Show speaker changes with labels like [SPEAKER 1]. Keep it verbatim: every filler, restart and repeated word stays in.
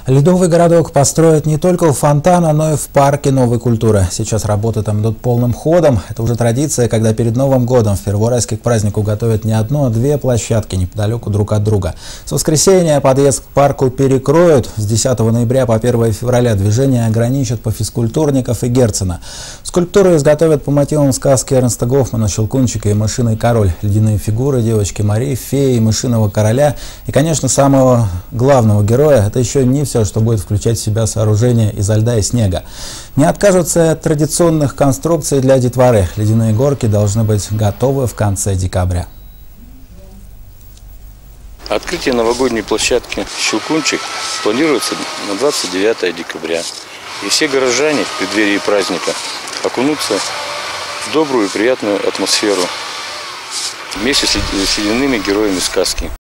[SPEAKER 1] Ледовый городок построят не только у фонтана, но и в парке новой культуры. Сейчас работы там идут полным ходом. Это уже традиция, когда перед Новым годом в Первоуральске к празднику готовят не одну, а две площадки неподалеку друг от друга. С воскресенья подъезд к парку перекроют. С десятого ноября по первое февраля движение ограничат по физкультурников и Герцена. Скульптуры изготовят по мотивам сказки Эрнста Гофмана «Щелкунчик и мышиный король». Ледяные фигуры девочки Марии, феи, мышиного короля и, конечно, самого главного героя. Это еще не все, что будет включать в себя сооружение изо льда и снега. Не откажутся от традиционных конструкций для детворы. Ледяные горки должны быть готовы в конце декабря.
[SPEAKER 2] Открытие новогодней площадки «Щелкунчик» планируется на двадцать девятое декабря. И все горожане в преддверии праздника окунутся в добрую и приятную атмосферу вместе с ледяными героями сказки.